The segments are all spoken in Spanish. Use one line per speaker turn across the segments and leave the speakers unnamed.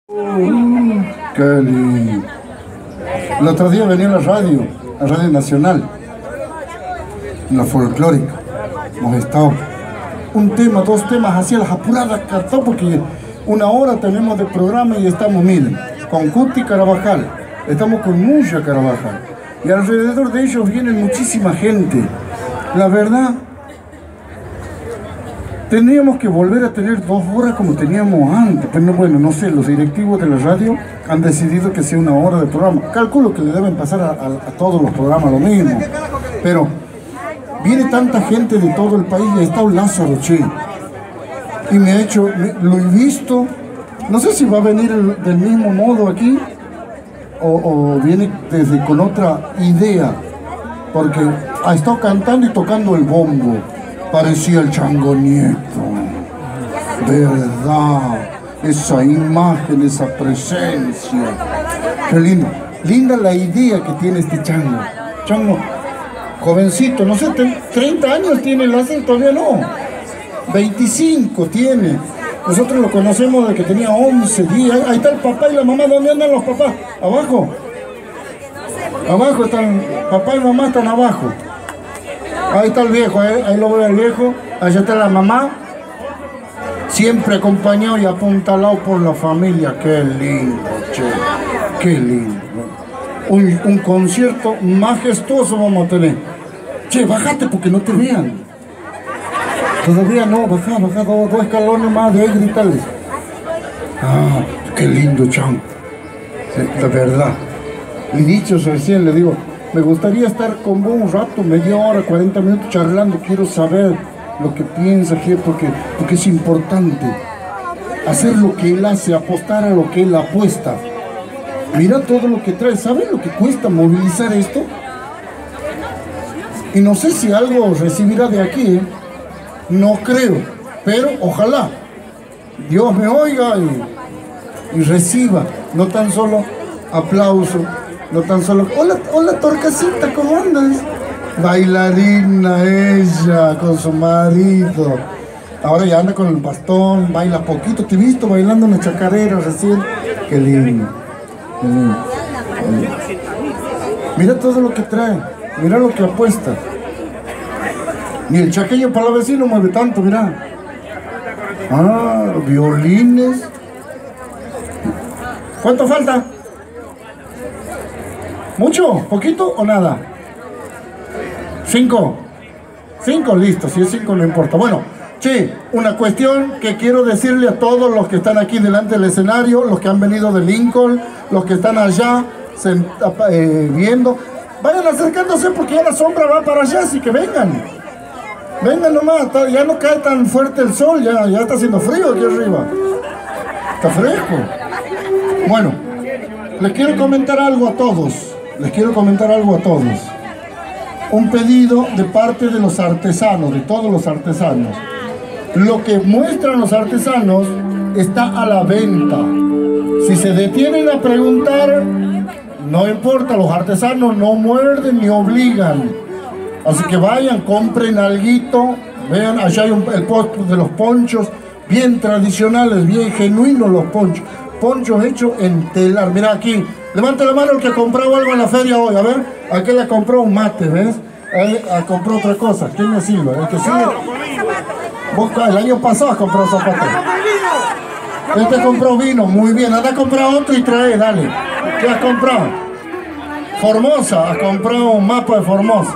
Qué lindo. El otro día venía a la Radio Nacional, en la folclórica. Hemos estado un tema, dos temas, hacia las apuradas, cantado, porque una hora tenemos de programa y estamos, miren, con Cuti Carabajal, estamos con Mucha Carabajal, y alrededor de ellos viene muchísima gente. La verdad, tendríamos que volver a tener 2 horas como teníamos antes, pero bueno, no sé, los directivos de la radio han decidido que sea 1 hora de programa. Calculo que le deben pasar a todos los programas lo mismo, pero viene tanta gente de todo el país y ha estado Lázaro, che, y lo he visto, no sé si va a venir del mismo modo aquí o viene con otra idea, porque ha estado cantando y tocando el bombo. Parecía el Chango Nieto, verdad, esa imagen, esa presencia, qué lindo, linda la idea que tiene este Chango, jovencito, no sé, 30 años tiene Lázaro, todavía no, 25 tiene, nosotros lo conocemos desde que tenía 11, 10, ahí está el papá y la mamá. ¿Dónde andan los papás? Abajo están, papá y mamá están abajo. Ahí está el viejo, ahí lo veo el viejo, allá está la mamá, siempre acompañado y apuntalado por la familia. Qué lindo, che, qué lindo. Un concierto majestuoso vamos a tener. Che, bájate porque no te vean. Todavía no, baja 2 escalones más de ahí, gritarles. Ah, qué lindo, Chan. La verdad. Y dicho recién, le digo, me gustaría estar con vos un rato, media hora, 40 minutos charlando. Quiero saber lo que piensa, porque es importante hacer lo que él hace, apostar a lo que él apuesta. Mira todo lo que trae. ¿Saben lo que cuesta movilizar esto? Y no sé si algo recibirá de aquí, ¿eh? No creo, pero ojalá Dios me oiga y reciba, no tan solo aplauso, no tan solo, hola Torcasita, ¿cómo andas? Bailarina ella, con su marido. Ahora ya anda con el bastón, baila poquito. Te he visto bailando en la chacarera recién. Qué lindo, qué lindo, qué lindo. Mira todo lo que trae, mira lo que apuesta. Ni el chaqueño para la vecina mueve tanto, mira. Ah, violines. ¿Cuánto falta? ¿Mucho? ¿Poquito o nada? 5. 5, listo, si es 5 no importa. Bueno, che, una cuestión que quiero decirle a todos los que están aquí delante del escenario, los que han venido de Lincoln, los que están allá viendo, vayan acercándose porque ya la sombra va para allá, así que vengan. Vengan nomás, ya no cae tan fuerte el sol, ya está haciendo frío aquí arriba. Está fresco. Bueno, les quiero comentar algo a todos. Un pedido de parte de los artesanos, de todos los artesanos. Lo que muestran los artesanos está a la venta. Si se detienen a preguntar, no importa, los artesanos no muerden ni obligan. Así que vayan, compren alguito. Vean, allá hay el puesto de los ponchos, bien tradicionales, bien genuinos los ponchos. Ponchos hechos en telar. Mira aquí, levanta la mano el que compró algo en la feria hoy. A ver, aquel le compró un mate, ¿ves? Él compró otra cosa. ¿Quién me sirve? El que sigue. Vos, el año pasado has comprado zapatos. Este compró vino, muy bien. Anda a comprar otro y trae, dale. ¿Qué has comprado? Formosa, has comprado un mapa de Formosa.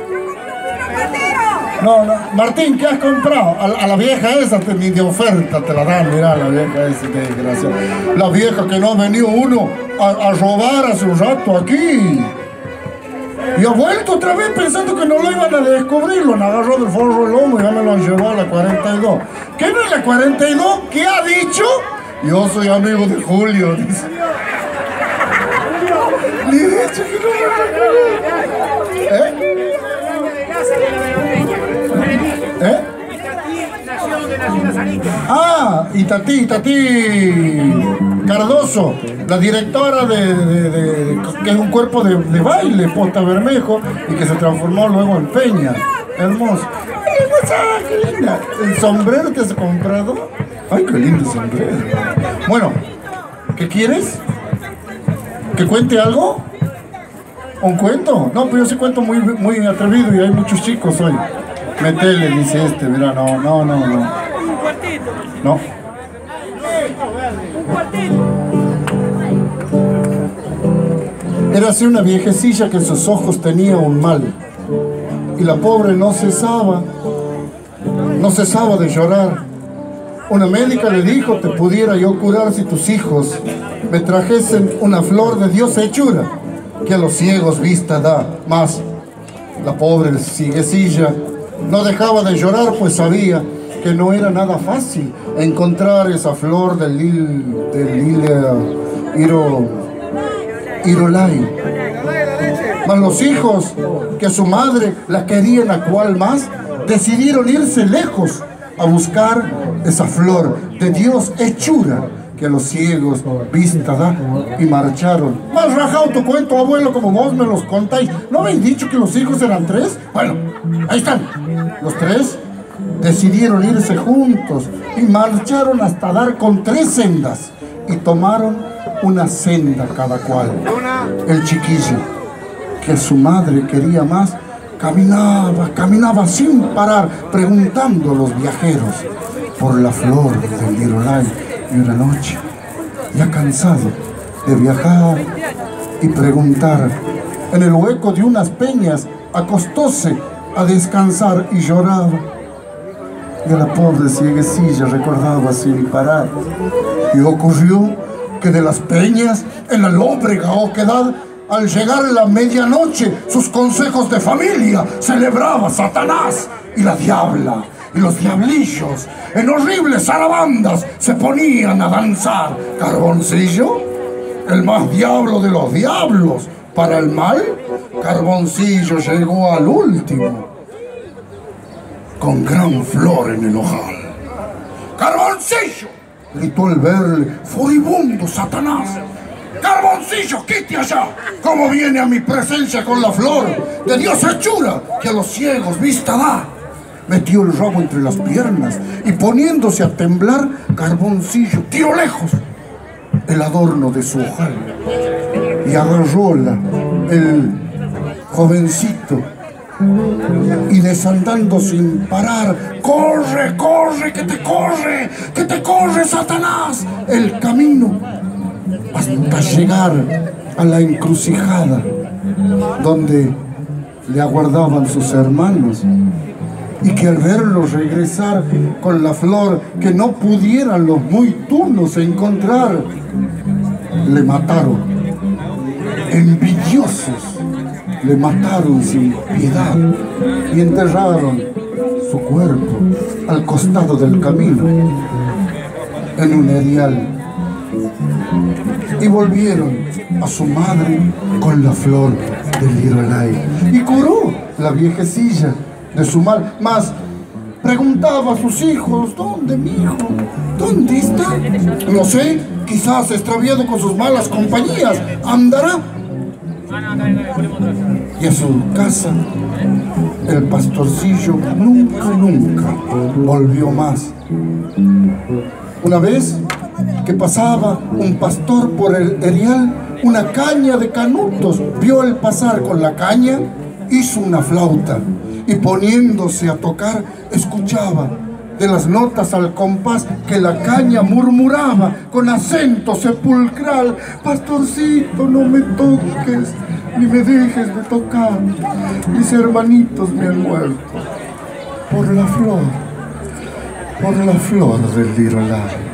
No, Martín, ¿qué has comprado? A la vieja esa ni de oferta te la dan, mirá, la vieja esa, qué desgracia. La vieja que no ha venido uno a robar hace un rato aquí. Y ha vuelto otra vez pensando que no lo iban a descubrir, lo han agarrado del forro del lomo y ya me lo han llevado a la 42. ¿Qué no es la 42? ¿Qué ha dicho? Yo soy amigo de Julio, dice. Ni de hecho que no me recuerdo. Ah, Itatí Cardoso, la directora que es un cuerpo de baile, Posta Bermejo, y que se transformó luego en Peña. Hermoso. ¡Qué linda! ¿El sombrero que has comprado? ¡Ay, qué lindo sombrero! Bueno, ¿Qué quieres? ¿Que cuente algo? ¿Un cuento? No, pero yo sí cuento muy atrevido y hay muchos chicos hoy. Metele, dice este, mira, no.
Un cuartito.
No.
Un cuartito.
Era así una viejecilla que en sus ojos tenía un mal. Y la pobre no cesaba de llorar. Una médica le dijo: te pudiera yo curar si tus hijos me trajesen una flor de Dios hechura, que a los ciegos vista da. Más la pobre cieguecilla no dejaba de llorar, pues sabía que no era nada fácil encontrar esa flor del Irolai. Mas los hijos, que a su madre la querían a cual más, decidieron irse lejos a buscar esa flor de Dios hechura, que a los ciegos vista da, y marcharon. Más rajado tu cuento, abuelo, como vos me los contáis. ¿No habéis dicho que los hijos eran 3? Bueno, ahí están. Los 3 decidieron irse juntos y marcharon hasta dar con 3 sendas, y tomaron una senda cada cual. El chiquillo, que a su madre quería más, caminaba sin parar, preguntando a los viajeros por la flor del Irolai. Y una noche, ya cansado de viajar y preguntar, en el hueco de unas peñas acostóse a descansar y lloraba. Y a la pobre cieguecilla recordaba sin parar. Y ocurrió que de las peñas, en la lóbrega oquedad, al llegar la medianoche, sus consejos de familia celebraba Satanás y la diabla. Y los diablillos, en horribles zarabandas, se ponían a danzar. Carboncillo, el más diablo de los diablos, para el mal, Carboncillo llegó al último, con gran flor en el ojal. ¡Carboncillo!, gritó al verle furibundo Satanás. ¡Carboncillo, quite allá! ¿Cómo viene a mi presencia con la flor de Dios hechura, que a los ciegos vista da? Metió el rabo entre las piernas y, poniéndose a temblar, Carboncillo tiró lejos el adorno de su ojal y agarróla el jovencito, y desandando sin parar: ¡corre, corre, que te corre Satanás! El camino hasta llegar a la encrucijada donde le aguardaban sus hermanos, y que al verlos regresar con la flor que no pudieran los muy tunos encontrar, le mataron. Envidiosos, le mataron sin piedad y enterraron su cuerpo al costado del camino en un erial. Y volvieron a su madre con la flor del Irolai, y curó la viejecilla de su mal. Mas preguntaba a sus hijos: ¿dónde, mi hijo? ¿Dónde está? No sé, quizás extraviado con sus malas compañías andará. Y a su casa el pastorcillo nunca volvió más. Una vez que pasaba un pastor por el erial, una caña de canutos vio el pasar con la caña, hizo una flauta y, poniéndose a tocar, escuchaba de las notas al compás que la caña murmuraba con acento sepulcral: pastorcito, no me toques, ni me dejes de tocar, mis hermanitos me han muerto por la flor del Irolai.